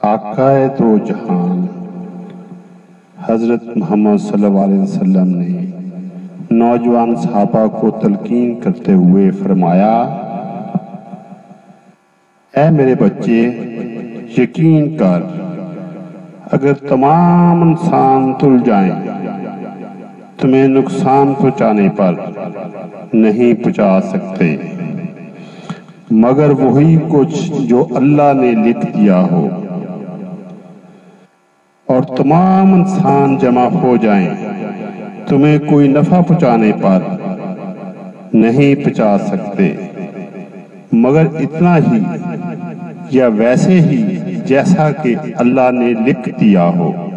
आकाए दो जहान हज़रत मोहम्मद सल्लल्लाहु अलैहि वसल्लम ने नौजवान सहाबा को तलकीन करते हुए फरमाया, ऐ मेरे बच्चे, यकीन कर, अगर तमाम इंसान तुल जाएं, तुम्हें नुकसान पहुंचाने पर नहीं पहुंचा सकते मगर वही कुछ जो अल्लाह ने लिख दिया हो। और तमाम इंसान जमा हो जाएं, तुम्हें कोई नफा पहुंचाने पर नहीं पहुंचा सकते मगर इतना ही या वैसे ही जैसा कि अल्लाह ने लिख दिया हो।